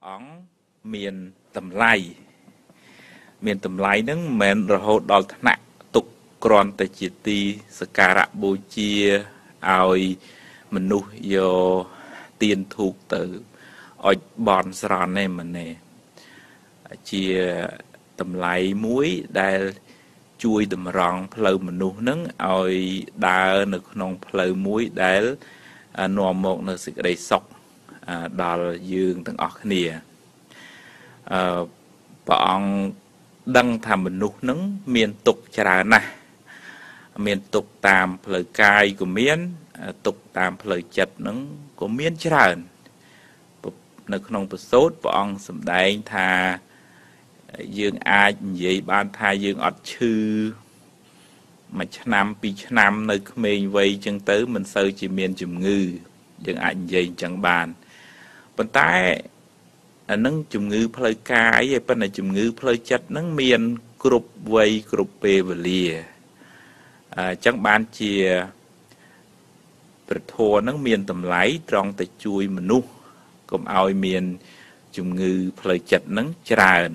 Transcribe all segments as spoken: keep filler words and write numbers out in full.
អង្គមានតម្លៃមានតម្លៃហ្នឹងមិនមែនរហូតដល់ថ្នាក់ទុកគ្រាន់តែជាទីសក្ការៈបូជាឲ្យមនុស្សយកទៀនធូបទៅអុជបន់ស្រន់ទេមិនទេជាតម្លៃមួយដែលជួយតម្រង់ផ្លូវមនុស្សហ្នឹងឲ្យដើរនៅក្នុងផ្លូវមួយដែលនាំមកនៅសេចក្តីសុខដល់យើងទាំងអស់គ្នាអឺព្រះអង្គដឹងថាមនុស្សហ្នឹងមានទុក្ខច្រើនណាស់មានទុក្ខតាមផ្លូវកាយក៏មានទុក្ខតាមផ្លូវចិត្តហ្នឹងក៏មានច្រើននៅក្នុងប្រសូតព្រះអង្គសម្ដែងថាយើងអាចនិយាយបានថាយើងអត់ឈឺមួយឆ្នាំពីរឆ្នាំនៅក្មេងវ័យចឹងទៅមិនសូវជាមានជំងឺយើងអាចនិយាយចឹងបានប៉ុន្តែអានឹងជំងឺផ្លូវកាយឯប៉ុន្តែជំងឺផ្លូវចិត្តហ្នឹងមានគ្រប់វ័យគ្រប់ពេលវេលាអញ្ចឹងបានជាព្រះធម៌ហ្នឹងមានតម្លៃត្រង់តែជួយមនុស្សកុំឲ្យមានជំងឺផ្លូវចិត្តហ្នឹងច្រើន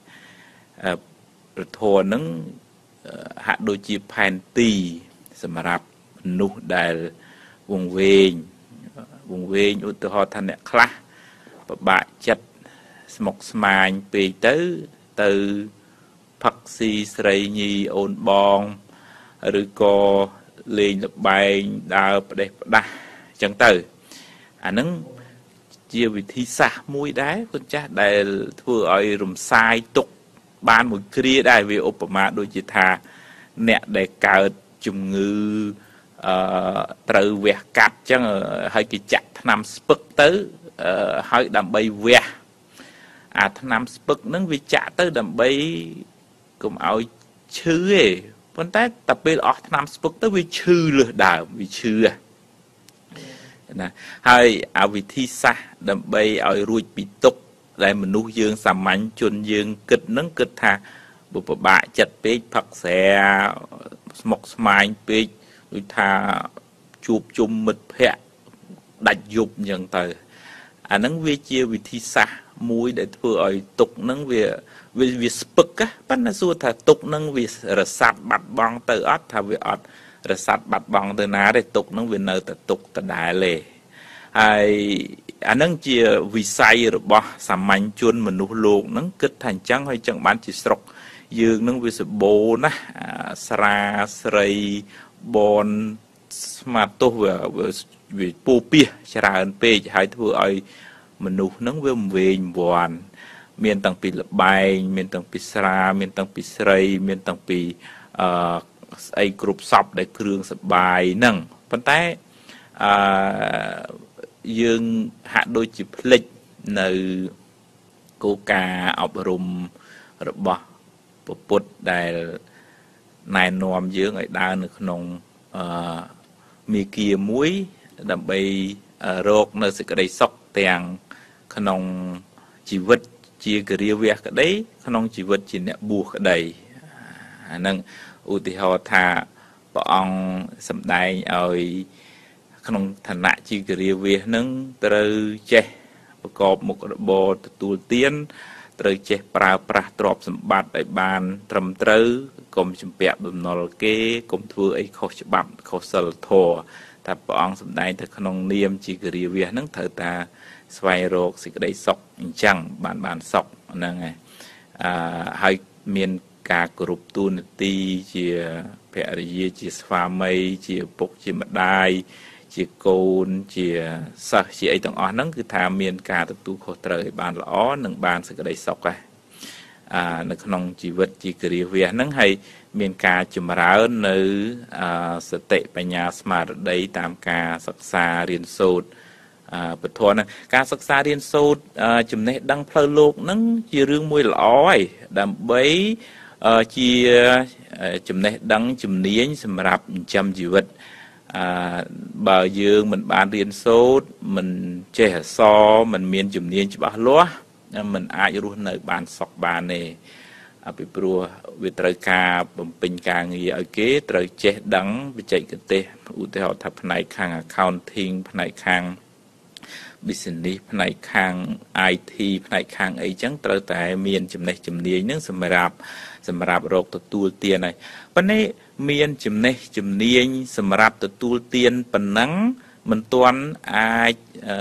ព្រះធម៌ហ្នឹងហាក់ដូចជាផែនទីសម្រាប់មនុស្សដែលវង្វេងវង្វេងឧទាហរណ៍ថាអ្នកខ្លះពិបាកចិត្តស្មុគស្មាញពេកទៅទៅផឹកស៊ីស្រីញីអូនបងឬក៏លេងល្បែងដើរផ្ដេសផ្ដាស់អញ្ចឹងទៅអាហ្នឹងជាវិធីសាស្ត្រមួយដែរគុណចាស់ដែលធ្វើឲ្យរំសាយទុក្ខបានមួយគ្រាដែរវាឧបមាដូចជាថាអ្នកដែលកើតជំងឺអឺត្រូវវះកាត់អញ្ចឹងហើយគេចាក់ថ្នាំស្ពឹកទៅហើយដើម្បីវះអាថ្នាំស្ពឹកហ្នឹងវាចាក់ទៅដើម្បីកុំឲ្យឈឺទេប៉ុន្តែតែពេលអស់ថ្នាំស្ពឹកទៅវាឈឺលើសដើមវាឈឺណាហើយអាវិធីសាស្ត្រដើម្បីឲ្យរួចពីទុក្ខដែលមនុស្សយើងសាមញ្ញជនយើងគិតហ្នឹងគិតថាបុព្វបាក់ចិត្តពេកផឹកស្រាស្មុគស្មាញពេកដូចថាជួបជុំមិត្តភ័ក្តិដាច់យប់អញ្ចឹងទៅអាហ្នឹងវាជាវិធីសាស្ត្រមួយដែលធ្វើឲ្យទុក្ខហ្នឹងវាវាវាស្ពឹកប៉ុន្តែសួរថាទុក្ខហ្នឹងវារសាត់បាត់បង់ទៅអត់ថាវាអត់រសាត់បាត់បង់ទៅណាទេទុក្ខហ្នឹងវានៅតែទុក្ខដដែលទេហើយអាហ្នឹងជាវិស័យរបស់សាមញ្ញជនមនុស្សលោកហ្នឹងគិតថាអញ្ចឹងហើយអញ្ចឹងបានជាស្រុកយើងហ្នឹងវាសបោណាស្រាស្រីបនស្មាទោសវាវាពោពាសច្រើនពេកហើយធ្វើឲ្យមនុស្សហ្នឹងវាវែងវាន់មានតាំងពីលបែងមានតាំងពីស្រាមានតាំងពីស្រីមានតាំងពីអឺស្អីគ្រប់សពដែលគ្រឿងសបាយហ្នឹងប៉ុន្តែអឺយើងហាក់ដូចជាភ្លេចនៅគោលការណ៍អប់រំរបស់ពុទ្ធដែលណែនាំយើងឲ្យដើរនៅក្នុងអឺមាគ៌ាមួយដើម្បីរកនៅសេចក្តីសុខទាំងក្នុងជីវិតជាគរាវះក្តីក្នុងជីវិតជាអ្នកបួសក្តីអាហ្នឹងឧទាហរណ៍ថាព្រះអង្គសម្ដែងឲ្យក្នុងឋានៈជាគរាវះហ្នឹងត្រូវចេះប្រកបមុខរបរទទួលទានត្រូវចេះប្រើប្រាស់ទ្រព្យសម្បត្តិឲ្យបានត្រឹមត្រូវកុំជំពាក់បំណុលគេកុំធ្វើអីខុសច្បាប់ខុសសិលធម៌ថាព្រះអង្គសម្ដែងទៅក្នុងនាមជាគរាវះហ្នឹងត្រូវតាស្វែងរកសេចក្តីសុខអញ្ចឹងបានបានសុខហ្នឹងហើយអឺហើយមានការគោរពទូនាទីជាភរិយាជាស្វាមីជាពុកជាម្ដាយជាកូនជាសិស្សជាអីទាំងអស់ហ្នឹងគឺថាមានការទទួលខុសត្រូវឲ្យបានល្អនិងបានសេចក្តីសុខដែរអានៅក្នុងជីវិតជាគរាវះហ្នឹងហើយមានការចម្រើននៅសតិបញ្ញាស្មារតីតាមការសិក្សារៀនសូត្រពធហ្នឹងការសិក្សារៀនសូត្រចំណេះដឹងផ្លូវលោកហ្នឹងជារឿងមួយល្អហើយដើម្បីជាចំណេះដឹងជំនាញសម្រាប់ចិញ្ចឹមជីវិតអឺបើយើងមិនបានរៀនសូត្រមិនចេះអក្សរមិនមានជំនាញច្បាស់លាស់មិនអាចរស់នៅបានសុខបានទេពីព្រោះវាត្រូវការបំពេញការងារឲ្យគេត្រូវចេះដឹងបច្ចេកទេសឧទាហរណ៍ថាផ្នែកខាង accounting ផ្នែកខាង business ផ្នែកខាង ไอ ที ផ្នែកខាងអីចឹងត្រូវតែមានចំណេះជំនាញនឹងសម្រាប់សម្រាប់រកទទួលទានហើយប៉ុន្តែមានចំណេះជំនាញសម្រាប់ទទួលទានប៉ុណ្ណឹងមិនទាន់អាចអឺ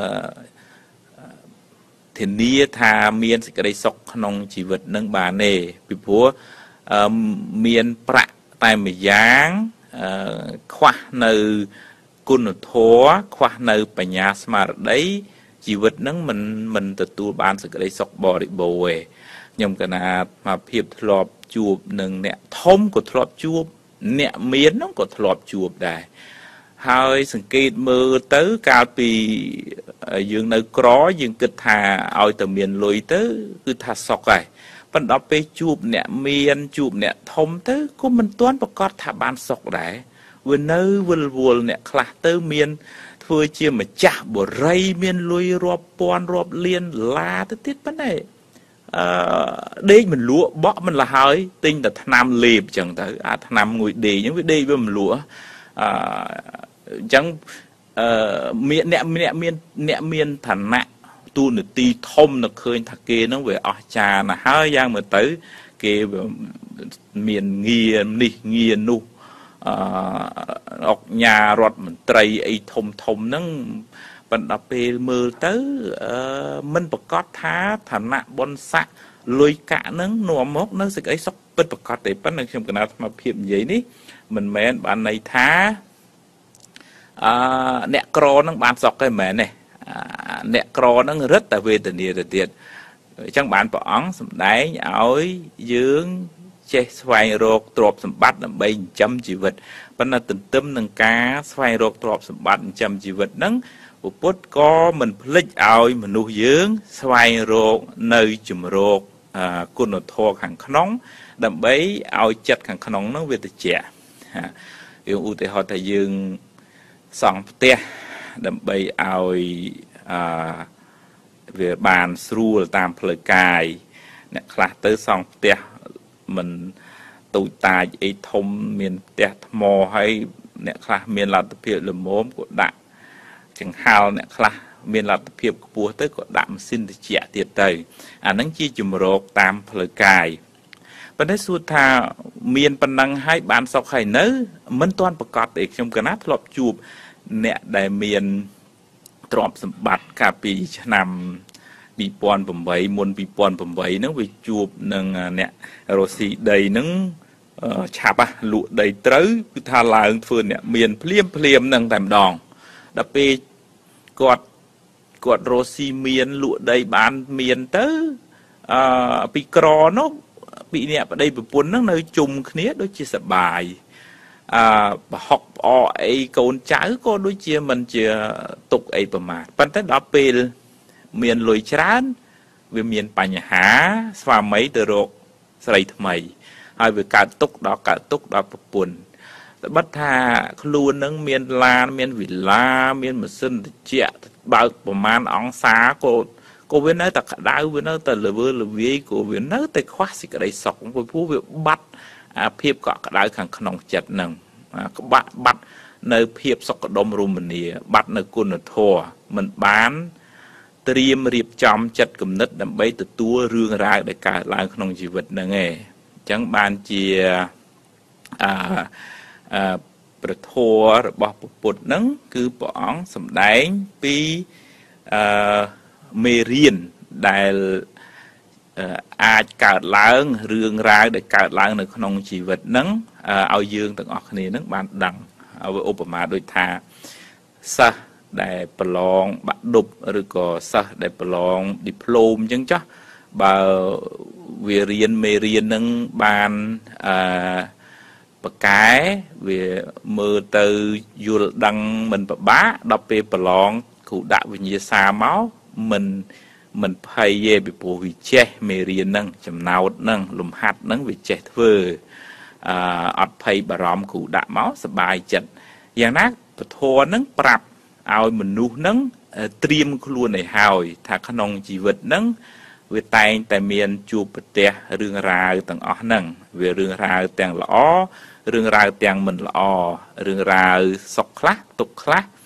ធានាថាមានសេចក្តីសុខក្នុងជីវិតនឹងបានទេពីព្រោះមានប្រាក់តែម្យ៉ាងខ្វះនៅគុណធម៌ខ្វះនៅបញ្ញាស្មារតីជីវិតនឹងមិនមិនទទួលបានសេចក្តីសុខបរិបូរណ៍ទេខ្ញុំកណាមកភាពធ្លាប់ជួបនឹងអ្នកធំក៏ធ្លាប់ជួបអ្នកមាននោះក៏ធ្លាប់ជួបដែរហើយសង្កេតមើលទៅកាលពីយើងនៅក្រយើងគិតថាឲ្យតែមានលុយទៅគឺថាសុខហើយប៉ុន្តែដល់ពេលជួបអ្នកមានជួបអ្នកធំទៅក៏មិនទាន់ប្រកាសថាបានសុខដែរវានៅវិលវល់អ្នកខ្លះទៅមានធ្វើជាម្ចាស់បរិយមានលុយរាប់ពាន់រាប់លានដុល្លារទៅទៀតប៉ុណ្ណេះអឺដេកមិនលក់បក់មិនលះហើយទិញតែថ្នាំលេបអញ្ចឹងទៅអាថ្នាំងួយដេកអញ្ចឹងវាដេកវាមិនលក់អឺអញ្ចឹងអឺមានអ្នកអ្នកមានអ្នកមានឋានៈទូនាទីធំនៅឃើញថាគេហ្នឹងវាអស្ចារ្យណាស់ហើយយ៉ាងមើលទៅគេមានងារនេះងារនោះអឺអង្គញារដ្ឋមន្ត្រីអីធំធំហ្នឹងប៉ុន្តែពេលមើលទៅអឺមិនប្រកាសថាឋានៈបុណ្យស័ក្តិលុយកាក់ហ្នឹងនាំមកនៅសេចក្តីសុខពិតប្រកបទេប៉ុន្តែខ្ញុំកណាត់អាភិបនិយាយនេះមិនមែនបានន័យថាអឺអ្នកក្រហ្នឹងបានសុខទេមែនទេអ្នកក្រហ្នឹងរឹតតែវេទនាទៅទៀតអញ្ចឹងបានព្រះអង្គសម្ដែងឲ្យយើងចេះស្វែងរកទ្រព្យសម្បត្តិដើម្បីចិញ្ចឹមជីវិតប៉ុន្តែទន្ទឹមនឹងការស្វែងរកទ្រព្យសម្បត្តិចិញ្ចឹមជីវិតហ្នឹងពុទ្ធក៏មិនភ្លេចឲ្យមនុស្សយើងស្វែងរកនៅជំរកគុណធម៌ខាងក្នុងដើម្បីឲ្យចិត្តខាងក្នុងហ្នឹងវាត្រជាក់យើងឧទាហរណ៍ថាយើងសង់ផ្ទះដើម្បីឲ្យអឺវាបានស្រួលតាមផ្លូវកាយអ្នកខ្លះទៅសង់ផ្ទះមិនទូចតាចអីធំមានផ្ទះថ្មហើយអ្នកខ្លះមានលទ្ធភាពល្មមក៏ដាក់ចង្ហាល់អ្នកខ្លះមានលទ្ធភាពខ្ពស់ទៅក៏ដាក់ម៉ាស៊ីនត្រជាក់ទៀតទៅអាហ្នឹងជាជំរកតាមផ្លូវកាយប៉ុន្តែសួរថាមានប៉ុណ្ណឹងហើយបានសុខហើយនៅមិនទាន់ប្រកាសទេខ្ញុំកណាធ្លាប់ជួបអ្នកដែលមានទ្រព្យសម្បត្តិកាលពីឆ្នាំពីរពាន់ប្រាំបីមុនពីរពាន់ប្រាំបីហ្នឹងវាជួបនឹងអ្នករស់ស៊ីដីហ្នឹងឆាប់ហ่ะលក់ដីត្រូវគឺថាឡើងធ្វើអ្នកមានភ្លាមភ្លាមហ្នឹងតែម្ដងដល់ពេលគាត់គាត់រស់ស៊ីមានលក់ដីបានមានទៅអឺពីក្រនោះពីអ្នកប្តីប្រពន្ធហ្នឹងនៅជុំគ្នាដូចជាសបាយអឺប្រហុកផ្អកអីកូនចៅក៏ដូចជាមិនជាទុកអីប្រមាថប៉ុន្តែដល់ពេលមានលុយច្រើនវាមានបញ្ហាស្វាមីទៅរកស្រីថ្មីហើយវាកើតទុកដល់កើតទុកដល់ប្រពន្ធតែបាត់ថាខ្លួននឹងមានឡានមានវិឡាមានម៉ាស៊ីនត្រជាក់បើកប្រមាណអង្សាក៏ក៏វានៅតែក្តៅវានៅតែលវើលវាយក៏វានៅតែខ្វះសេចក្តីសុខព្រោះវាបាត់អាភាពកក់ក្តៅខាងក្នុងចិត្តនឹងក្បាក់បាត់នៅភាពសុខដុមរមនាបាត់នៅគុណធម៌មិនបានត្រៀមរៀបចំចិត្តគំនិតដើម្បីទទួលរឿងរ៉ាវដែលកើតឡើងក្នុងជីវិតហ្នឹងឯងអញ្ចឹងបានជាអឺព្រះធម៌របស់ពុទ្ធហ្នឹងគឺព្រះអង្គសម្ដែងពីអឺមេរៀនដែលអាចកើតឡើងរឿងរ៉ាវដែលកើតឡើងនៅក្នុងជីវិតហ្នឹងឲ្យយើងទាំងអស់គ្នាហ្នឹងបានដឹងឲ្យឧបមាដូចថាសិស្សដែលប្រឡងបាក់ឌុបឬក៏សិស្សដែលប្រឡងឌីប្លូមអញ្ចឹងចាស់បើវារៀនមេរៀនហ្នឹងបានអឺបកែវាមើលទៅយល់ដឹងមិនពិបាកដល់ពេលប្រឡងគ្រូដាក់វិញ្ញាសាមកមិនមិនភ័យទេពីព្រោះវាចេះមេរៀនហ្នឹងចំណោតហ្នឹងលំហាត់ហ្នឹងវាចេះធ្វើអឺអត់ភ័យបារម្ភគ្រូដាក់មកសบายចិត្តយ៉ាងណាពធហ្នឹងប្រាប់ឲ្យមនុស្សហ្នឹងត្រៀមខ្លួនឲ្យហើយថាក្នុងជីវិតហ្នឹងវាតែងតែមានជួបប្រទះរឿងរ៉ាវទាំងអស់ហ្នឹងវារឿងរ៉ាវទាំងល្អរឿងរ៉ាវទាំងមិនល្អរឿងរ៉ាវសុខខ្លះទុក្ខខ្លះ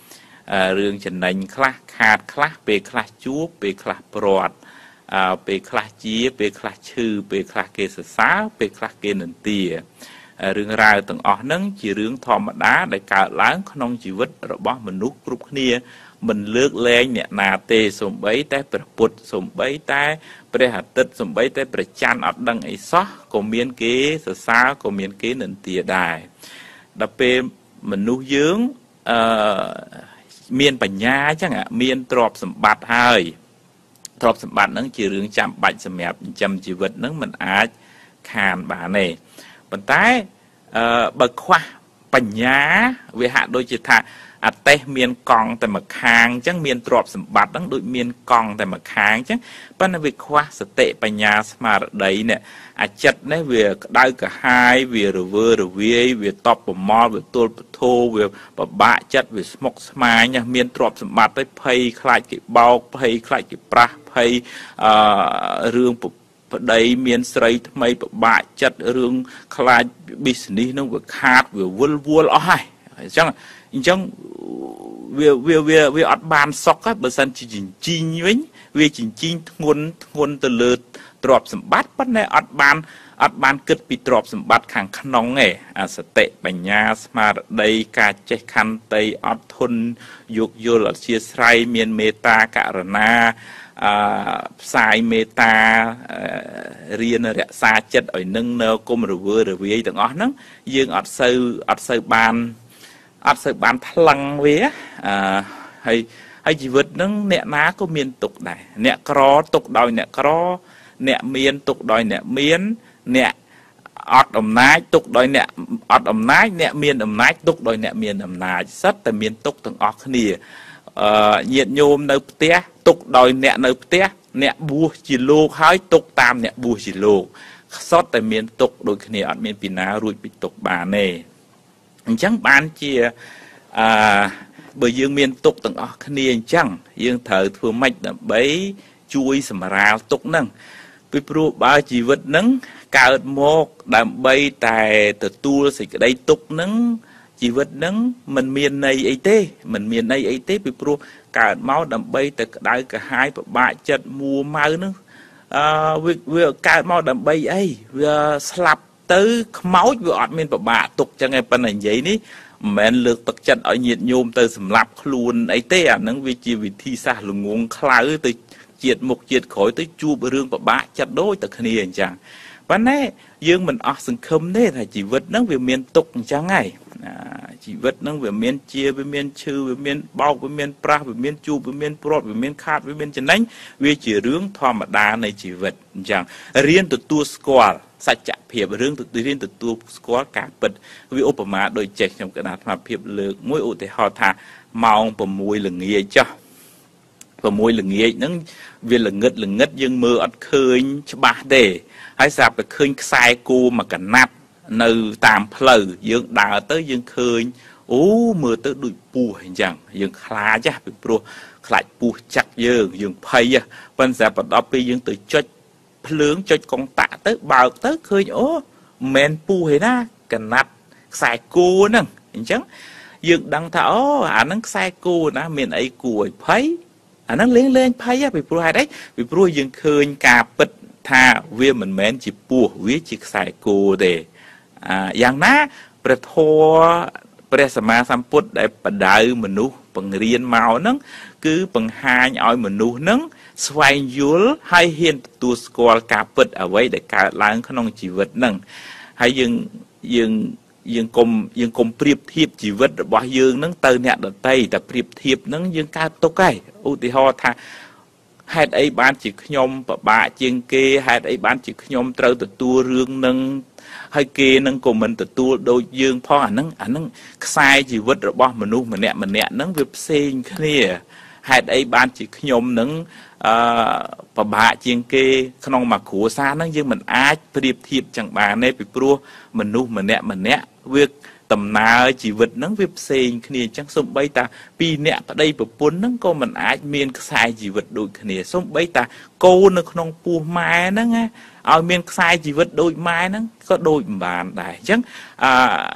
រឿងចំណេញខ្លះខាតខ្លះពេលខ្លះជួបពេលខ្លះព្រាត់ពេលខ្លះជាពេលខ្លះឈឺពេលខ្លះគេសរសើរពេលខ្លះគេនិន្ទារឿងរ៉ាវទាំងអស់ហ្នឹងជារឿងធម្មតាដែលកើតឡើងក្នុងជីវិតរបស់មនុស្សគ្រប់គ្នាមិនលើកលែងអ្នកណាទេសូម្បីតែព្រះពុទ្ធសូម្បីតែព្រះអាទិត្យសូម្បីតែព្រះច័ន្ទអត់ដឹងអីសោះក៏មានគេសរសើរក៏មានគេនិន្ទាដែរដល់ពេលមនុស្សយើងអឺមានបញ្ញាអញ្ចឹងមានទ្រព្យសម្បត្តិហើយទ្រព្យសម្បត្តិហ្នឹងជារឿងចាំបាច់សម្រាប់ចិញ្ចឹមជីវិតហ្នឹងមិនអាចខានបានទេប៉ុន្តែអឺបើខ្វះបញ្ញាវាហាក់ដូចជាថាអតេះមានកង់តែមួយខាងអញ្ចឹងមានទ្រព្យសម្បត្តិហ្នឹងដូចមានកង់តែមួយខាងអញ្ចឹងប៉ុន្តែវាខ្វះសតិបញ្ញាស្មារតីនេះអាចិត្តនេះវាក្តៅក្រហាយវារវើរវាយវាតបប្រមល់វាទល់ពធោវាពិបាកចិត្តវាស្មុគស្មាញមានទ្រព្យសម្បត្តិទៅភ័យខ្លាចគេបោកភ័យខ្លាចគេប្រាស់ភ័យអឺរឿងប្តីមានស្រីថ្មីពិបាកចិត្តរឿងខ្លាច business នឹងវាខាតវាវល់វល់អស់ហើយអញ្ចឹងអញ្ចឹងវាវាវាវាអត់បានសុខបើសិនជាចិញ្ចីងវិញវាចិញ្ចីងធ្ងន់ធ្ងន់ទៅលើទ្រព្យសម្បត្តិប៉ុន្តែអត់បានអត់បានគិតពីទ្រព្យសម្បត្តិខាងក្នុងទេអាសតិបញ្ញាស្មារតីការចេះខន្តីអត់ធន់យោគយល់អធិស្ឋ័យមានមេត្តាករុណាអឺផ្សាយមេត្តារៀនរក្សាចិត្តឲ្យនឹងនៅគុំរវើរវាយទាំងអស់ហ្នឹងយើងអត់សូវអត់សូវបានអត់សូវបានថ្លឹងវាអឺហើយហើយជីវិតហ្នឹងអ្នកណាក៏មានទុកដែរអ្នកក្រទុកដោយអ្នកក្រអ្នកមានទុកដោយអ្នកមានអ្នកអត់អំណាចទុកដោយអ្នកអត់អំណាចអ្នកមានអំណាចទុកដោយអ្នកមានអំណាចសិតតែមានទុកទាំងអស់គ្នាអឺញាតិញោមនៅផ្ទះទុកដោយអ្នកនៅផ្ទះអ្នកបួសជាលោកហើយទុកតាមអ្នកបួសជាលោកសុទ្ធតែមានទុកដូចគ្នាអត់មានពីណារួចពីទុកបានទេអញ្ចឹងបានជាអឺបើយើងមានទុកទាំងអស់គ្នាអញ្ចឹងយើងត្រូវធ្វើម៉េចដើម្បីជួយសម្រាលទុកហ្នឹងពីព្រោះបើជីវិតហ្នឹងកើតមកដើម្បីតែទទួលសេចក្តីទុកហ្នឹងជីវិតហ្នឹងមិនមានន័យអីទេមិនមានន័យអីទេពីព្រោះកើតមកដើម្បីតែក្តៅក្រហាយពិបាកចិត្តមួម៉ៅហ្នឹងអឺវាកើតមកដើម្បីអីវាស្លាប់ទៅខ្មោចវាអត់មានពិបាកទុកចឹងឯងប៉ុន្តែនិយាយនេះមិនមែនលើកទឹកចិត្តឲ្យញាតិញោមទៅសម្លាប់ខ្លួនអីទេអាហ្នឹងវាជាវិធីសាស្ត្រល្ងងខ្លៅទៅជាតិមុខជាតិក្រោយទៅជួបរឿងពិបាកចិត្តដូចតែគ្នាអញ្ចឹងប៉ុន្តែយើងមិនអស់សង្ឃឹមទេថាជីវិតហ្នឹងវាមានទុកអញ្ចឹងហើយជីវិតហ្នឹងវាមានជាវាមានឈឺវាមានបោកវាមានប្រាស់វាមានជួបវាមានព្រាត់វាមានខាតវាមានចំណេញវាជារឿងធម្មតានៃជីវិតអញ្ចឹងរៀនទទួលស្គាល់សច្ចភាពរឿងរៀនទទួលស្គាល់ការពិតវាឧបមាដូចចេះខ្ញុំកណាត់ថាភាពលើកមួយឧទាហរណ៍ថាម៉ោង6ល្ងាចចុះ6ល្ងាចហ្នឹងវាល្ងឹតល្ងឹតយើងមើលអត់ឃើញច្បាស់ទេហើយស្រាប់តែឃើញខ្សែគោមួយកណាត់នៅតាមផ្លូវយើងដើរទៅយើងឃើញអូមើលទៅដូចពស់អញ្ចឹងយើងខ្លាចពីព្រោះខ្លាចពស់ចាក់យើងយើងភ័យប៉ុន្តែបន្ទាប់ពីយើងទៅចុចភ្លើងចុចកុងតាក់ទៅបើកទៅឃើញអូមិនមែនពស់ទេណាកណាត់ខ្សែគោហ្នឹងអញ្ចឹងយើងដឹងថាអូអាហ្នឹងខ្សែគោណាមានអីគួរឲ្យភ័យអាហ្នឹងលេងលេងភ័យពីព្រោះហេតុអីពីព្រោះយើងឃើញការពិតថាវាមិនមែនជាពស់វាជាខ្សែគោទេអាយ៉ាងណាព្រះធម៌ព្រះសម្មាសម្ពុទ្ធដែលបដៅមនុស្សបង្រៀនមកហ្នឹងគឺបង្ហាញឲ្យមនុស្សហ្នឹងស្វែងយល់ហើយហ៊ានទទួលស្គាល់ការពិតអ្វីដែលកើតឡើងក្នុងជីវិតហ្នឹងហើយយើងយើងយើងកុំយើងកុំប្រៀបធៀបជីវិតរបស់យើងហ្នឹងទៅអ្នកដទៃតែប្រៀបធៀបហ្នឹងយើងកើតទុកហើយឧទាហរណ៍ថាហេតុអីបានជាខ្ញុំពិបាកជាងគេហេតុអីបានជាខ្ញុំត្រូវទទួលរឿងហ្នឹងហើយគេនឹងក៏មិនទទួលដូចយើងផងអាហ្នឹងអាហ្នឹងខ្សែជីវិតរបស់មនុស្សម្នាក់ម្នាក់ហ្នឹងវាផ្សេងគ្នាហេតុអីបានជាខ្ញុំនឹងអឺពិបាកជាងគេក្នុងមួយគ្រួសារហ្នឹងយើងមិនអាចប្រៀបធៀបចឹងបានទេពីព្រោះមនុស្សម្នាក់ម្នាក់វាដំណើរជីវិតហ្នឹងវាផ្សេងគ្នាអញ្ចឹងសូម្បីតាពីរអ្នកប្តីប្រពន្ធហ្នឹងក៏មិនអាចមានខ្សែជីវិតដូចគ្នាសូម្បីតាកូននៅក្នុងពោះម៉ែហ្នឹងឲ្យមានខ្សែជីវិតដូចម៉ែហ្នឹងក៏ដូចមិនបានដែរអញ្ចឹងអឺ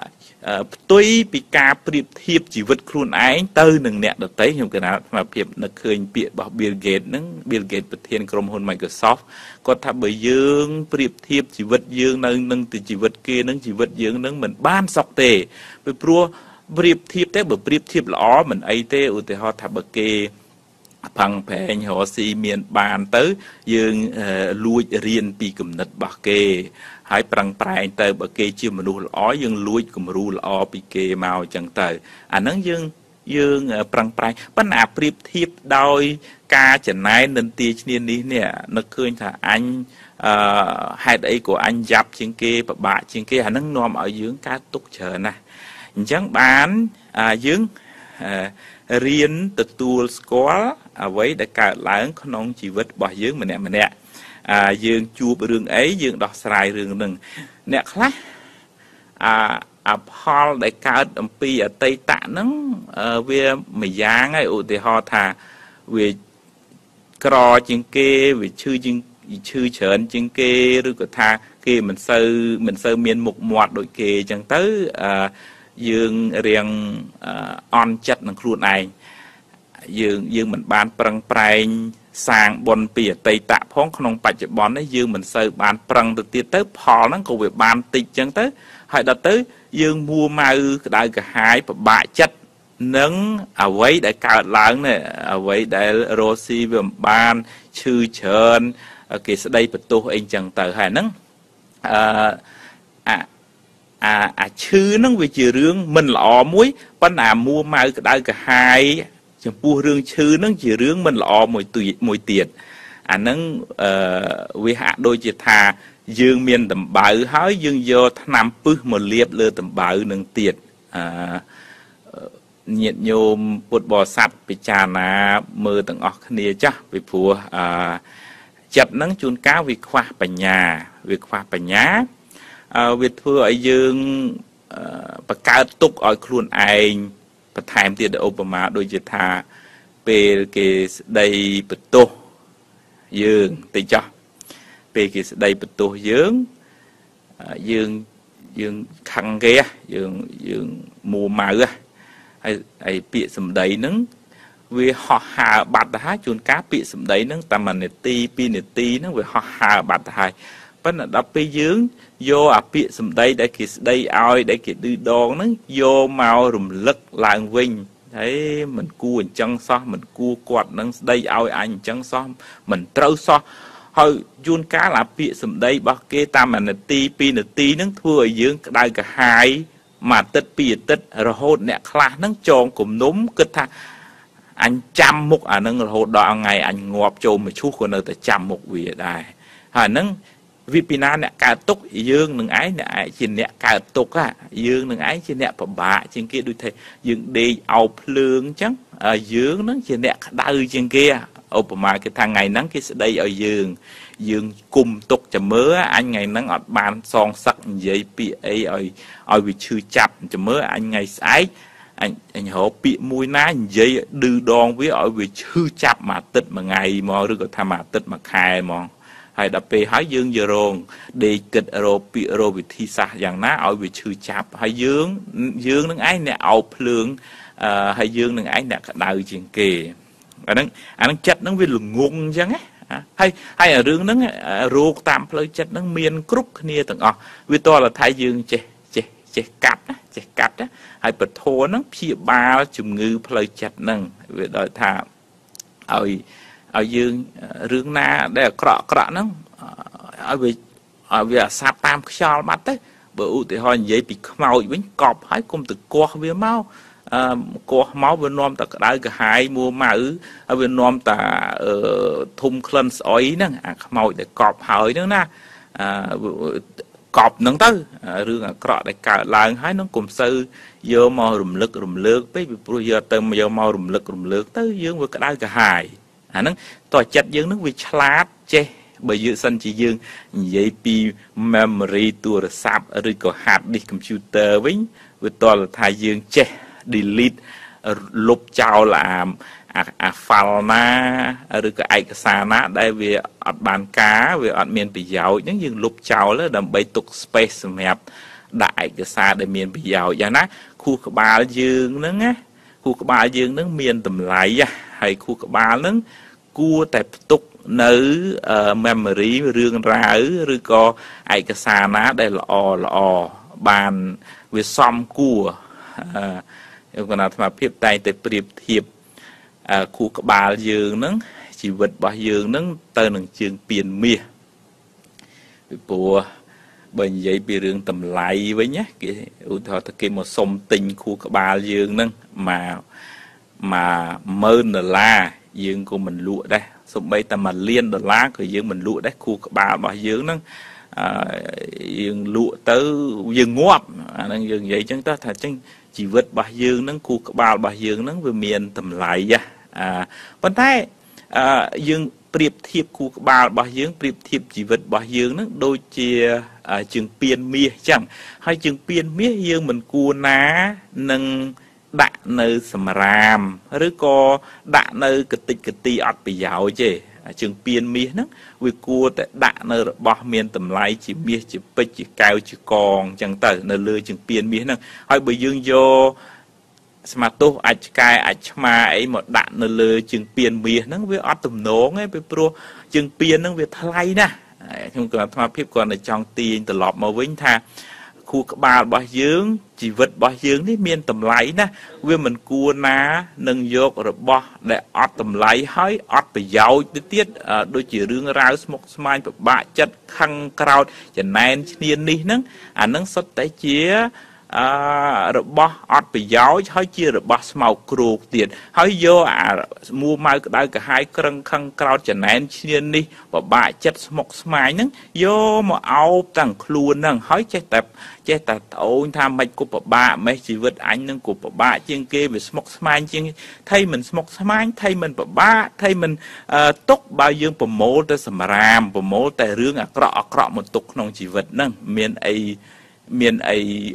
ផ្ទុយពីការប្រៀបធៀបជីវិតខ្លួនឯងទៅនឹងអ្នកដទៃខ្ញុំគិតថាស្មារតីនឹកឃើញពាក្យរបស់ Bill Gates ហ្នឹង Bill Gates ប្រធានក្រុមហ៊ុន Microsoft គាត់ថាបើយើងប្រៀបធៀបជីវិតយើងនៅនឹងទៅជីវិតគេនឹងជីវិតយើងនឹងមិនបានសុខទេពីព្រោះប្រៀបធៀបទេបើប្រៀបធៀបល្អមិនអីទេឧទាហរណ៍ថាបើគេផឹងប្រែងរកស៊ីមានបានទៅយើងលួចរៀនពីគំនិតរបស់គេហើយប្រឹងប្រែងទៅបើគេជាមនុស្សល្អយើងលួចគំរូល្អពីគេមកអញ្ចឹងទៅអាហ្នឹងយើងយើងប្រឹងប្រែងប៉ុន្តែប្រៀបធៀបដោយការចំណាយនិន្ទាឈ្នានេះនេះនឹកឃើញថាអញអឺហេតុអីក៏អញយ៉ាប់ជាងគេពិបាកជាងគេអាហ្នឹងនាំឲ្យយើងកើតទុកច្រើនណាស់អញ្ចឹងបានយើងរៀនទទួលស្គាល់អ្វីដែលកើតឡើងក្នុងជីវិតរបស់យើងម្នាក់ម្នាក់យើងជួបរឿងអីយើងដោះស្រាយរឿងហ្នឹងអ្នកខ្លះអាអផលដែលកើតអំពីអតីតហ្នឹងវាមួយយ៉ាងហើយឧទាហរណ៍ថាវាក្រជាងគេវាឈឺជាងឈឺច្រើនជាងគេឬក៏ថាគេមិនសូវមិនសូវមានមុខមាត់ដូចគេអញ្ចឹងទៅយើងរៀងអន់ចិត្តនឹងខ្លួនឯងយើងយើងមិនបានប្រឹងប្រែងសាងបុណ្យពីអតីតផងក្នុងបច្ចុប្បន្ននេះយើងមិនសូវបានប្រឹងទៅទៀតទៅផលហ្នឹងក៏វាបានតិចអញ្ចឹងទៅហើយដល់ទៅយើងមួម៉ៅក្តៅក្រហាយពិបាកចិត្តនឹងអ្វីដែលកើតឡើងនេះអ្វីដែលរស់ស៊ីវាមិនបានឈឺច្រើនគេស្ដីបន្ទោសអីអញ្ចឹងទៅហើយហ្នឹងអឺអាអាអាឈឺហ្នឹងវាជារឿងមិនល្អមួយប៉ុន្តែមួម៉ៅក្តៅក្រហាយចំពោះរឿងឈឺហ្នឹងជារឿងមិនល្អមួយមួយទៀតអាហ្នឹងអឺវាហាក់ដូចជាថាយើងមានដំបៅហើយយើងយកថ្នាំពឹសមកលាបលើដំបៅនឹងទៀតអឺញាតិញោមពុទ្ធបរិស័ទពិចារណាមើលទាំងអស់គ្នាចាស់ពីព្រោះអឺចិត្តហ្នឹងជួនកាលវាខ្វះបញ្ញាវាខ្វះបញ្ញាអឺវាធ្វើឲ្យយើងបង្កើតទុកឲ្យខ្លួនឯងបន្ថែមទៀតឧបមាដូចជាថាពេលគេស្ដីបន្ទោសយើងទៅចោះពេលគេស្ដីបន្ទោសយើងយើងយើងខឹងគេយើងយើងមួម៉ៅហើយហើយពាក្យសម្ដីហ្នឹងវាហោះហើរបាត់ទៅហើយជួនកាលពាក្យសម្ដីហ្នឹងតែមួយនាទីពីរនាទីហ្នឹងវាហោះហើរបាត់ទៅហើយប៉ុន្តែដល់ពេលយើងយកអាពាក្យសម្ដីដែលគេស្ដីឲ្យដែលគេឌឺដងហ្នឹងយកមករំលឹកឡើងវិញហើយមិនគួរអញ្ចឹងសោះមិនគួរគាត់នឹងស្ដីឲ្យអញអញ្ចឹងសោះមិនត្រូវសោះហើយជួនកាលអាពាក្យសម្ដីរបស់គេតាមមួយនាទីពីរនាទីហ្នឹងធ្វើឲ្យយើងក្តៅក្រហាយមួយអាទិត្យពីរអាទិត្យរហូតអ្នកខ្លះហ្នឹងចងគំនុំគិតថាអញចាំមុខអាហ្នឹងរហូតដល់ថ្ងៃអញងាប់ចូលមកឈូសក៏នៅតែចាំមុខវាដែរហើយហ្នឹងវិពីណាអ្នកកើតទុកយើងនឹងឯងអ្នកឯងជាអ្នកកើតទុកហ่ะយើងនឹងឯងជាអ្នកពិបាកជាងគេដូចថាយើងដេកអោបភ្លើងអញ្ចឹងយើងនឹងជាអ្នកក្តៅជាងគេឧបមាគេថាថ្ងៃហ្នឹងគេស្ដីឲ្យយើងយើងគុំទុកចាំមើលអញថ្ងៃហ្នឹងអត់បានសងសឹកនិយាយពាក្យអីឲ្យឲ្យវាឈឺចាប់ចាំមើលអញថ្ងៃស្អែកអញអញរកពាក្យមួយណានិយាយឌឺដងវាឲ្យវាឈឺចាប់មួយអាទិត្យមួយថ្ងៃមកឬក៏ថាមួយអាទិត្យមួយខែមកហើយដល់ពេលហើយយើងយករងដេកគិតរកពាក្យរកវិធីសាស្ត្រយ៉ាងណាឲ្យវាឈឺចាប់ហើយយើងយើងនឹងឯងអ្នកអោបភ្លើងអឺហើយយើងនឹងឯងអ្នកក្តៅជាងគេអាហ្នឹងអាហ្នឹងចិត្តហ្នឹងវាល្ងងអញ្ចឹងណាហើយហើយរឿងហ្នឹងរោគតាមផ្លូវចិត្តហ្នឹងមានគ្រប់គ្នាទាំងអស់វាតលថាយើងចេះចេះចេះកាត់ណាចេះកាត់ណាហើយពធហ្នឹងព្យាបាលជំងឺផ្លូវចិត្តហ្នឹងវាដល់ថាឲ្យឲ្យយើងរឿងណាដែលអាក្រក់អាក្រក់ហ្នឹងឲ្យវាឲ្យវាអាសាប់តាមខ្យល់បាត់ទៅបើឧទាហរណ៍និយាយពីខ្មោចវិញកប់ហើយកុំទៅគាស់វាមកអឺគាស់មកវានាំតែក្តៅក្រហាយមួម៉ៅហើយវានាំតែធុំក្លិនស្អុយហ្នឹងអាខ្មោចដែលកប់ហើយហ្នឹងណាអឺកប់ហ្នឹងទៅរឿងអាក្រក់ដែលកើតឡើងហើយនឹងកុំសូវយកមករំលឹករំលើកពេកពីព្រោះយកទៅយកមករំលឹករំលើកទៅយើងវាក្តៅក្រហាយអាហ្នឹងតោះចិត្តយើងនឹងវាឆ្លាតចេះបើយើងសិនជាយើងនិយាយពី memory ទូរស័ព្ទឬក៏ hard disk computer វិញវាតលថាយើងចេះ delete លុបចោលអាអា file ណាឬក៏ឯកសារណាដែលវាអត់បានការវាអត់មានប្រយោជន៍ហ្នឹងយើងលុបចោលដើម្បីទុក space សម្រាប់ đại cái xa để miền bây giờ vậy nè khu cái ba dương nữa nghe khu cái ba dương nó miền tầm lại à hay khu cái ba nó cua tại tục nữ memory rương ra rồi có ai cái xa ná đây là o là o bàn về xóm cua còn nào mà phép tay tới priệp thiệp khu cái ba dương nó chỉ vật bao dương nó tên là trường tiền mía của bên vậy bị rương tầm lại với nhé cái ưu thọ cái một sông tình khu cái ba dương nâng mà mà mơn là la dương của mình lụa đây xong bây ta mà liên đờ lá của dương mình lụa đấy khu cái ba bao dương nâng dương lụa tới dương ngóp nâng dương vậy chúng ta thật chân chỉ vượt bao dương nâng khu cái ba bao dương nâng về miền tầm lại ra à vấn thế dương priệp thiệp khu ba bao dương priệp thiệp chỉ vật bao dương nó đôi chia trường piên mía chẳng hai trường piên mía dương mình cua ná nâng đạn nơi sầm ram rồi có đạn nơi cái tịch cái tì ọt bị giàu chứ trường piên mía nó vì cua tại đạn nơi bao miền tầm lại chỉ mía chỉ bịch chỉ cao chỉ còn chẳng tới nơi lừa trường piên mía nó hai bởi dương vô mà tôi ai cài ai mà ấy một đạn nó lừa chừng tiền bìa nó với ót tùm nổ ấy với pro chừng tiền nó với thay nè không cần tham phép còn ở trong tiền từ lọp màu vĩnh tha khu ba bao dương chỉ vật bao dương đấy miền tầm lấy nè với mình cua ná nâng dọc rồi bỏ để ót tầm lấy hơi ót bị giàu tiết đôi chỉ riêng ra một smile bạ chất khăn crowd chẳng nên niên đi nâng à nâng xuất tới chia rồi bỏ ọt bị giáo hơi chia rồi bỏ màu cừu tiền hơi vô à mua mai đây cả hai cân khăn cao trở nên chiên đi và bại chất một smile nâng vô mà áo tăng luôn nâng hơi che tập che tập ôi tham mạch của bà mấy chỉ vật anh nâng của bà trên kia về smoke smile trên thay mình smoke smile thay mình bà thay mình tốt bao dương bổ mô tới sầm ram bổ mô tại rương à cọ cọ một tục nông chỉ vật nâng miền ấy miền ấy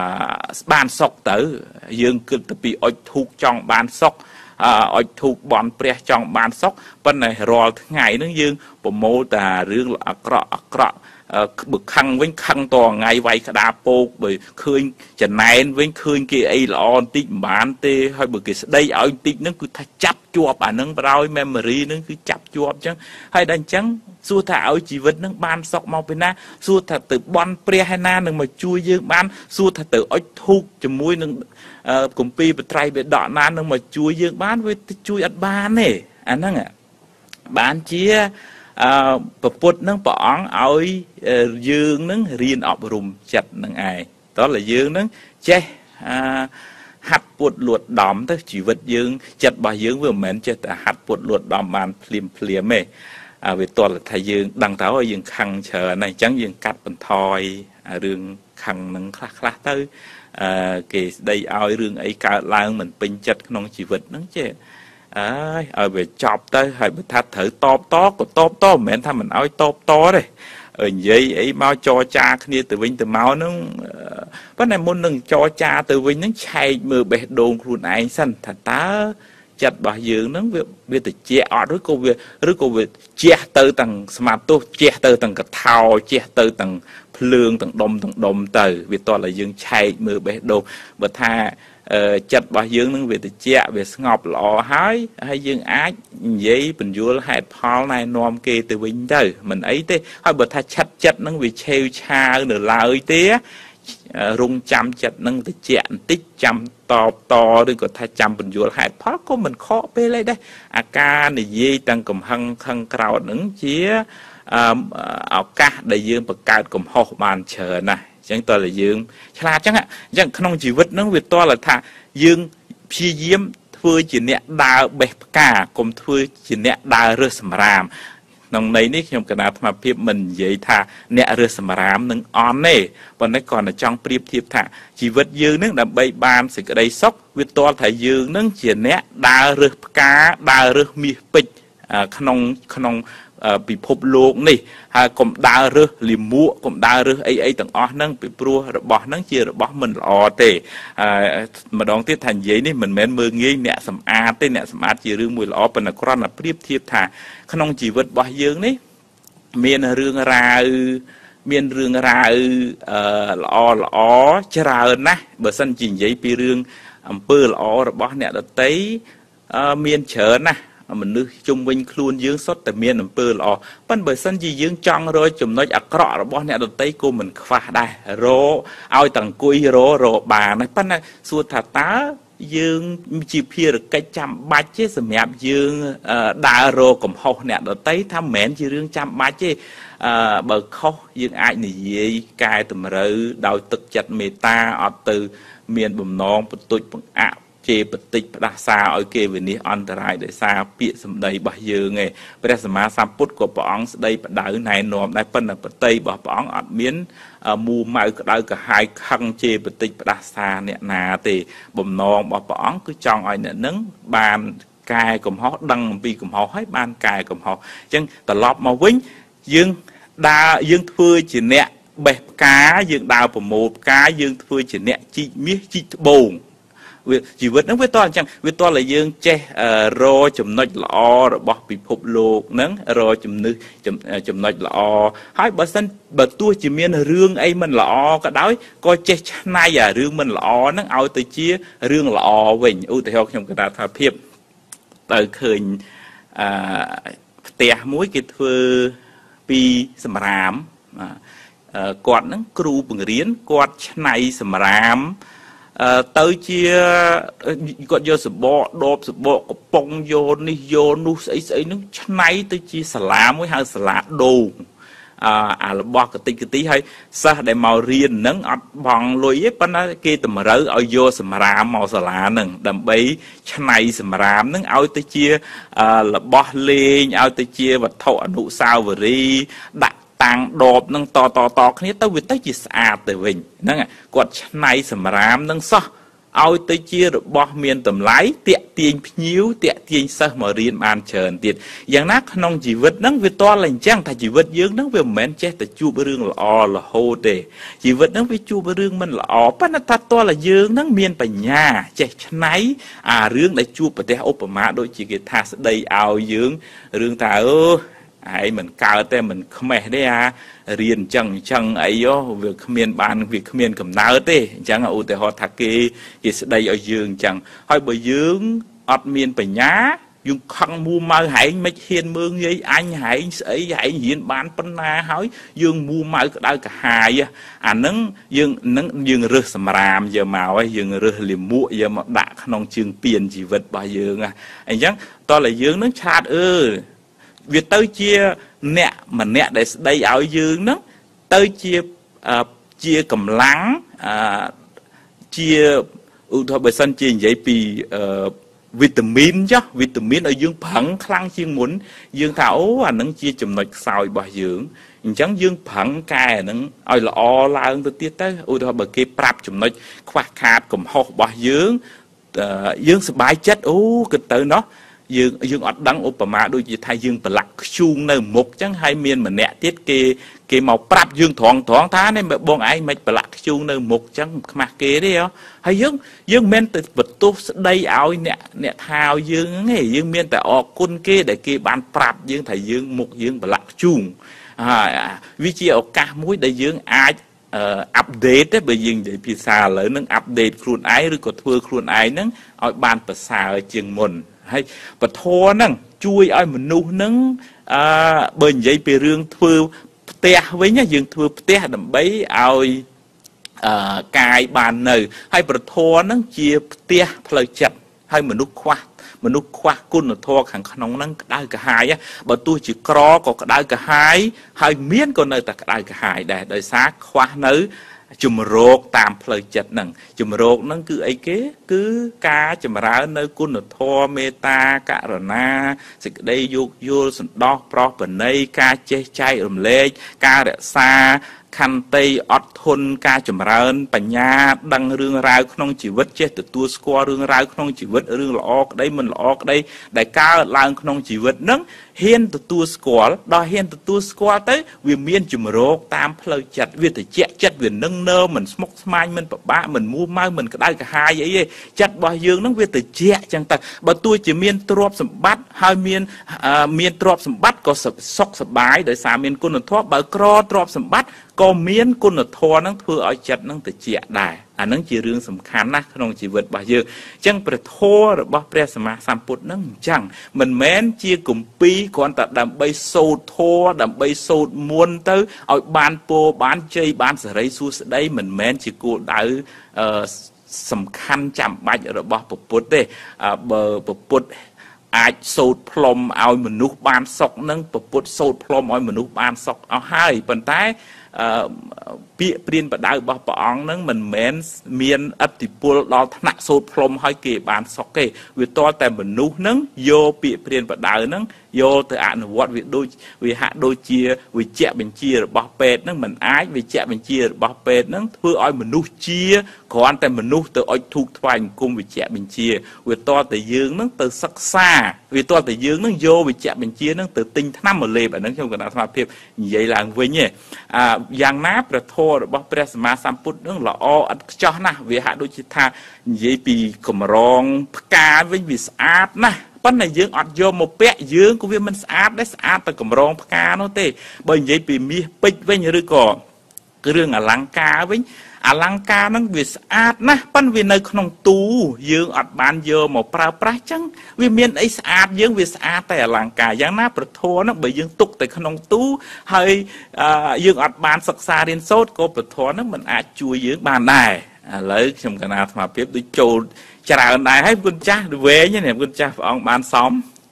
ban sọc tới dương cứ tập bị oi thuộc trong ban sọc oi thuộc bọn pre trong ban sọc bên này rồi ngày nó dương bộ mô tả riêng là cọ cọ bực khăn với khăn to ngày vay cả đa po bởi khơi chẳng này với khơi kia ấy là on tích bán tê hay bởi cái đây ở tích nó cứ chắp chuột à nâng bao memory nó cứ chắp chuột chứ hay đánh trắng xua thảo chỉ vật nó ban sọc màu bên na xua thật từ bon pre hay na nâng mà chui dương ban xua thật từ oi thuộc cho mũi nâng cùng pi bị trai bị đỏ na nâng mà chui dương bán với chui ăn ban này anh nâng ạ bán chia bậc bột nâng bỏng oi dương nâng riêng ọp rùm chặt nâng ai đó là dương nâng che hạt bột luột đóm tới chỉ vật dương chặt bà dương vừa mến chết hạt bột luột đóm bàn phim phim mê à về toàn là thầy dương đăng tháo ở dương khăn chờ này chẳng dương cắt bằng thoi à rương khăn nâng khá khá tới à kì đây oi rương ấy cả lang mình pin chặt non chỉ vật nâng chứ à ở về chọc tới hay bị thắt thử to to của to to mẹ thằng mình oi to to đây ở vậy ấy mau cho cha kia từ vinh từ máu nó cái này muốn đừng cho cha từ vinh nó chạy mưa bể đồn luôn anh xanh thật ta chặt bà dương nó việc việc từ che ở đối cô việc đối cô việc che từ tầng smart tu che từ tầng cái thao che từ tầng lương tầng đông tầng đông từ việc to là dương chạy mưa bể đồn và tha chặt bà dương nó việc từ che về ngọc lọ hái hay dương ái vậy bình vua hạt phao này nom kia từ vinh từ mình ấy thế hay bữa tha chặt chặt nó vì treo cha nửa là ơi té rung chăm chặt nâng từ chẹn tích chăm to to đi có thay chăm bình vua hạt phao có mình khó bê lấy đây à ca này dây tăng cầm hăng hăng cào nứng chia áo ca đại dương bậc cao cầm hồ bàn chờ này chẳng tôi là dương là chẳng ạ chẳng không chỉ vứt nó việc to là thà dương phi diêm thưa chỉ nẹt đào bẹp cả cùng thưa chỉ nẹt đào rơ sầm ram nông này ní trong cái nào mà phim mình vậy thà nẹt rơ sầm ram nâng on này còn nó còn ở trong priệp thiệp thà chỉ vứt dương nước là bay ban sự cái đây sốc việc to thà dương nâng chỉ nẹt đào rơ cá đào rơ mi pịch không không bị phốp lộn này ha cũng đào rơ liềm mua cũng đào rơ ấy ấy tầng ó nâng bị prua rồi bỏ nâng chia rồi bỏ mình lò tề mà đón tiếp thành giấy này mình men mưa nghi nẹt sầm a tê nẹt sầm a chia rương mùi lò bên là con là priệp thiệp thà không chỉ vật bỏ dương đấy miền rương ra មានរឿងរ៉ាវល្អល្អច្រើនណាស់បើសិនជានិយាយពីរឿងអំពើល្អរបស់អ្នកដទៃមានច្រើនណាស់មនុស្សជុំវិញខ្លួនយើងសុទ្ធតែមានអំពើល្អប៉ុន្តែបើសិនជាយើងចង់រកចំណុចអាក្រក់របស់អ្នកដទៃក៏មិនខ្វះដែររកឲ្យតែអង្គុយរករកបានហើយប៉ុន្តែសួរថាតើយើងជាភារកិច្ចចាំបាច់ទេសម្រាប់យើងដើររកកំហុសអ្នកដទៃថាមិនមែនជារឿងចាំបាច់ទេបើខុសយើងអាចនិយាយកែតម្រូវដោយទឹកចិត្តមេត្តាអត់ទៅមានបំណងបន្ទុចបង្អាក់ជេរបតិចផ្ដាសាឲ្យគេវិនិច្ឆ័យអន្តរាយដោយសារពាក្យសម្ដីរបស់យើងឯងព្រះសម្មាសម្ពុទ្ធក៏ព្រះអង្គស្ដីបដៅណែនាំដែរប៉ុន្តែបតីរបស់ព្រះអង្គអត់មានមូម៉ៅក្តៅកាហាយខឹងជេរបតិចផ្ដាសាអ្នកណាទេបំណងរបស់ព្រះអង្គគឺចង់ឲ្យអ្នកនឹងបានកែកំហុសដឹងអំពីកំហុសហើយបានកែកំហុសអញ្ចឹងត្រឡប់មកវិញយើងដើរយើងធ្វើជាអ្នកបេះផ្កាយើងដើរប្រមូលផ្កាយើងធ្វើជាអ្នកជីកមាសជីកត្បូងជីវិតហ្នឹងវាតអញ្ចឹងវាតតែយើងចេះរកចំណុចល្អរបស់ពិភពលោកហ្នឹងរកចំណុចចំណុចល្អហើយបើសិនបើទោះជាមានរឿងអីមិនល្អក៏ដោយក៏ចេះឆ្នៃអារឿងមិនល្អហ្នឹងឲ្យទៅជារឿងល្អវិញឧទាហរណ៍ខ្ញុំកណាត់ថាភាពទៅឃើញអឺផ្ទះមួយគេធ្វើពីសម្រាមគាត់ហ្នឹងគ្រូបង្រៀនគាត់ឆ្នៃសម្រាមទៅជាគាត់យកសបកដបសបកកំប៉ុងយកនេះយកនោះស្អីស្អីហ្នឹងឆ្នៃទៅជាសាលាមួយហៅសាលាដូងអារបស់កតិចកទីហើយសិស្សដែលមករៀនហ្នឹងអត់បង់លុយទេប៉ុន្តែគេតម្រូវឲ្យយកសម្រាមមកសាលាហ្នឹងដើម្បីឆ្នៃសម្រាមហ្នឹងឲ្យទៅជារបស់លេងឲ្យទៅជាវត្ថុអនុស្សាវរីយ៍ដាក់តាំងដបនឹងតតតគ្នាទៅវាទៅជាស្អាតទៅវិញហ្នឹងគាត់ឆ្នៃសម្រាមនឹងសោះឲ្យទៅជារបស់មានតម្លៃតាក់ទាញភ្ញៀវតាក់ទាញសិស្សមករៀនបានច្រើនទៀតយ៉ាងណាក្នុងជីវិតហ្នឹងវាតលអញ្ចឹងថាជីវិតយើងហ្នឹងវាមិនមែនចេះតែជួបរឿងល្អរហូតទេជីវិតហ្នឹងវាជួបរឿងមិនល្អប៉ុន្តែថាតលយើងហ្នឹងមានបញ្ញាចេះឆ្នៃអារឿងដែលជួបប្រទេសឧបមាដូចជាគេថាស្ដីឲ្យយើងរឿងថាអឺហើយមិនកើតទេមិនខ្មេះទេអារៀនអញ្ចឹងអញ្ចឹងអីវាគ្មានបានវាគ្មានកំណើតទេអញ្ចឹងឧទាហរណ៍ថាគេគេស្ដីឲ្យយើងអញ្ចឹងហើយបើយើងអត់មានបញ្ញាយើងខឹងមូម៉ៅហែងមិនហ៊ានមើងងាយអញហែងស្អីហែងរៀនបានប៉ុណ្ណាហើយយើងមូម៉ៅក្តៅកាហាយអាហ្នឹងយើងនឹងយើងរើសសម្រាមយកមកហើយយើងរើសលាមកយកមកដាក់ក្នុងជើងពៀនជីវិតរបស់យើងអញ្ចឹងតោះតែយើងនឹងឆ្លាតអឺវាទៅជាអ្នកម្នាក់ដែលស្ដីឲ្យយើងហ្នឹងទៅជាជាកម្លាំងជាឧទាហរណ៍បើសិនជានិយាយពីវីតាមីនចាស់វីតាមីនឲ្យយើងប្រឹងខ្លាំងជាងមុនយើងថាអូអានឹងជាចំណុចខ្សោយរបស់យើងអញ្ចឹងយើងប្រឹងកែអានឹងឲ្យល្អឡើងទៅទៀតទៅឧទាហរណ៍បើគេប្រាប់ចំណុចខ្វះខាតកំហុសរបស់យើងយើងសប្បាយចិត្តអូគិតទៅណោះយើងយើងអត់ដឹងឧបមាដូចជាថាយើងប្រឡាក់ខ្ជូងនៅមុខអញ្ចឹងហើយមានម្នាក់ទៀតគេគេមកប្រាប់យើងត្រង់ត្រង់ថានេះបងឯងមិនប្រឡាក់ខ្ជូងនៅមុខអញ្ចឹងខ្មាស់គេទេហើយយើងយើងមិនទៅបន្ទោសស្ដីឲ្យអ្នកអ្នកថាឲ្យយើងទេយើងមានតែអរគុណគេដែលគេបានប្រាប់យើងថាយើងមុខយើងប្រឡាក់ខ្ជូងហើយវាជាឱកាសមួយដែលយើងអាចអាប់ដេតទេបើយើងនិយាយភាសាឥឡូវហ្នឹងអាប់ដេតខ្លួនឯងឬក៏ធ្វើខ្លួនឯងហ្នឹងឲ្យបានប្រសើរជាងមុនហើយពធហ្នឹងជួយឲ្យមនុស្សហ្នឹងអឺបើនិយាយពីរឿងធ្វើផ្ទះវិញយើងធ្វើផ្ទះដើម្បីឲ្យអឺកាយបាននៅហើយប្រធរហ្នឹងជាផ្ទះផ្លូវចិត្តហើយមនុស្សខ្វះមនុស្សខ្វះគុណធម៌ខាងក្នុងហ្នឹងក្តៅក្រហាយបើទោះជាក្រក៏ក្តៅក្រហាយហើយមានក៏នៅតែក្តៅក្រហាយដែរដោយសារខ្វះនៅជំរោគតាមផ្លូវចិត្តហ្នឹងជំរោគហ្នឹងគឺអីគេគឺការចម្រើននៅគុណធម៌មេត្តាករុណាសេចក្តីយោគយល់សន្តោសប្រោសប្រណីការចេះចែករំលែកការរក្សាខន្តីអត់ធន់ការចម្រើនបញ្ញាដឹងរឿងរ៉ាវក្នុងជីវិតចេះទទួលស្គាល់រឿងរ៉ាវក្នុងជីវិតរឿងល្អក្តីមិនល្អក្តីដែលកើតឡើងក្នុងជីវិតហ្នឹងហ៊ានទទួលស្គាល់ដល់ហ៊ានទទួលស្គាល់ទៅវាមានជំរកតាមផ្លូវចិត្តវាត្រជាក់ចិត្តវានឹងនើមិនស្មុគស្មាញមិនពិបាកមិនមួម៉ៅមិនក្តៅក្រហាយអីទេចិត្តរបស់យើងនឹងវាត្រជាក់ចឹងទៅបើទោះជាមានទ្រព្យសម្បត្តិហើយមានមានទ្រព្យសម្បត្តិក៏សុខសប្បាយដោយសារមានគុណធម៌បើក្រទ្រព្យសម្បត្តិក៏មានគុណធម៌នឹងធ្វើឲ្យចិត្តនឹងត្រជាក់ដែរអានឹងជារឿងសំខាន់ណាស់ក្នុងជីវិតរបស់យើងអញ្ចឹងព្រះធម៌របស់ព្រះសម្មាសម្ពុទ្ធនឹងអញ្ចឹងមិនមែនជាគម្ពីរគ្រាន់តែដើម្បីសូត្រធម៌ដើម្បីសូត្រមន្តទៅឲ្យបានពរបានជ័យបានសេរីសួស្តីមិនមែនជាគោលដៅអឺសំខាន់ចាំបាច់របស់ព្រះពុទ្ធទេបើព្រះពុទ្ធអាចសូត្រផ្លុំឲ្យមនុស្សបានសុខនឹងព្រះពុទ្ធសូត្រផ្លុំឲ្យមនុស្សបានសុខអស់ហើយប៉ុន្តែពាក្យព្រានបដៅរបស់ព្រះអង្គនឹងមិនមែនមានឥទ្ធិពលដល់ថ្នាក់សូត្រផ្លុំឲ្យគេបានសុខទេវាតតែមនុស្សនឹងយកពាក្យព្រានបដៅនឹងយកទៅអនុវត្តវាដូចវាហាក់ដូចជាវិជ្ជបញ្ជារបស់ពេទ្យនឹងមិនអាចវិជ្ជបញ្ជារបស់ពេទ្យនឹងធ្វើឲ្យមនុស្សជាគ្រាន់តែមនុស្សទៅអុជធូបថ្វាយអង្គមវិជ្ជបញ្ជាវាតតែយើងនឹងទៅសិក្សាវាតតែយើងនឹងយកវិជ្ជបញ្ជានឹងទៅទិញថ្នាំមកលេបអានឹងខ្ញុំកណ្ដាលស្មារតីនិយាយឡើងវិញឯអាយ៉ាងណាព្រះធម៌របស់ព្រះសម្មាសម្ពុទ្ធនឹងល្អឥតខ្ចោះណាស់វាហាក់ដូចជាថានិយាយពីកម្រងផ្កាវិញវាស្អាតណាស់ប៉ុន្តែយើងអត់យកមកពាក់យើងក៏វាមិនស្អាតដែរស្អាតតែកម្រងផ្កានោះទេបើនិយាយពីមាសពេជ្រវិញឬក៏គ្រឿងអលង្ការវិញអលង្ការហ្នឹងវាស្អាតណាស់ប៉ុន្តែវានៅក្នុងទូយើងអត់បានយកមកប្រើប្រាស់ចឹងវាមានអីស្អាតយើងវាស្អាតតែអលង្ការយ៉ាងណាប្រធមហ្នឹងបើយើងទុកតែក្នុងទូហើយយើងអត់បានសិក្សារៀនសូត្រក៏ប្រធមហ្នឹងមិនអាចជួយយើងបានដែរឥឡូវខ្ញុំកណាអាត្មាភាពដូចចូលច្រើនដែរហើយគុណចាស់វែងនេះគុណចាស់ព្រះអង្គបានសម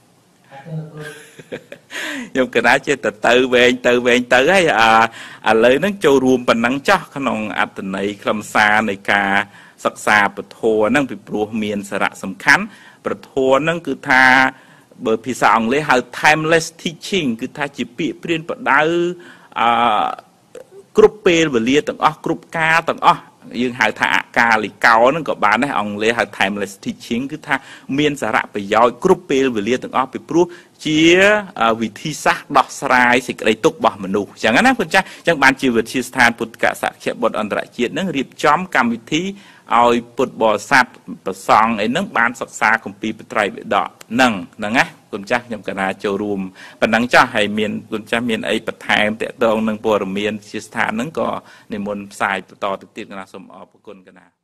ខ្ញុំកណាជាទៅទៅវែងទៅវែងទៅហើយអាឥឡូវហ្នឹងចូលរួមប៉ុណ្ណឹងចោះក្នុងអត្តន័យខ្លឹមសារនៃការសិក្សាពធហ្នឹងពីព្រោះមានសារៈសំខាន់ពធហ្នឹងគឺថាបើភាសាអង់គ្លេសហៅ timeless teaching គឺថាជាពាក្យព្រានប្រដៅអឺគ្រប់ពេលវេលាទាំងអស់គ្រប់កាលទាំងអស់យើងហៅថាអកាលិកោហ្នឹងក៏បានដែរអង់គ្លេសហៅ timeless teaching គឺថាមានសារៈប្រយោជន៍គ្រប់ពេលវេលាទាំងអស់ពីព្រោះជាវិធីសាស្ត្រដោះស្រាយសេចក្តីទុក្ខរបស់មនុស្សអញ្ចឹងណាគុណចាស់អញ្ចឹងបានជាវិទ្យាស្ថានពុទ្ធកសក្យបុត្រអន្តរជាតិនឹងរៀបចំកម្មវិធីឲ្យពុទ្ធបរិស័ទប្រសង់អីហ្នឹងបានសិក្សាគម្ពីរបត្រៃបិដកហ្នឹងហ្នឹងណាគុណចាស់ខ្ញុំកណាចូលរួមប៉ុណ្ណឹងចាស់ហើយមានគុណចាស់មានអីបន្ថែមតកតងនឹងព័ត៌មានវិទ្យាស្ថានហ្នឹងក៏និមន្តផ្សាយបន្តទៅទៀតកណាសូមអរគុណកណា